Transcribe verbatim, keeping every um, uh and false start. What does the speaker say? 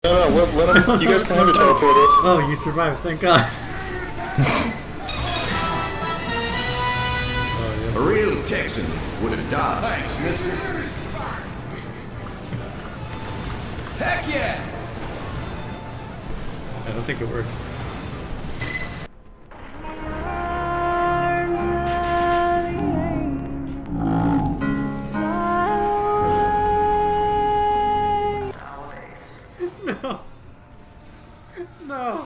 No, no, let, let him. You guys can have your teleporter. Oh, you survived! Thank God. Oh, yes. A real Texan would have died. Thanks, mister. Heck yeah! I don't think it works.